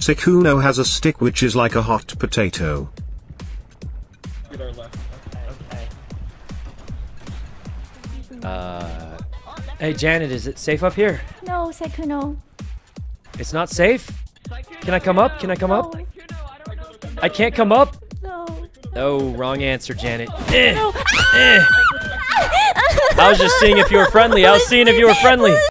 Sykkuno has a stick which is like a hot potato. Get our left. Okay. Hey Janet, is it safe up here? No, Sykkuno. It's not safe? Can I come up? Can I come up? No. I can't come up? No. Oh, wrong answer, Janet. No. I was just seeing if you were friendly. I was seeing if you were friendly.